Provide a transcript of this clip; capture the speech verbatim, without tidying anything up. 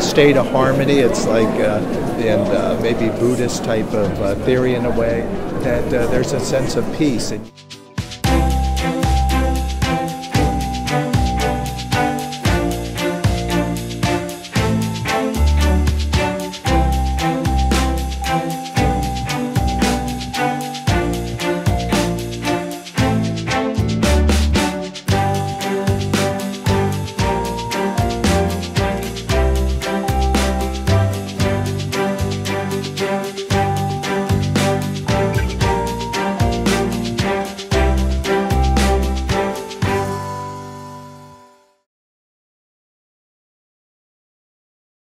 a state of harmony. It's like, uh, and uh, maybe Buddhist type of uh, theory in a way, that uh, there's a sense of peace. And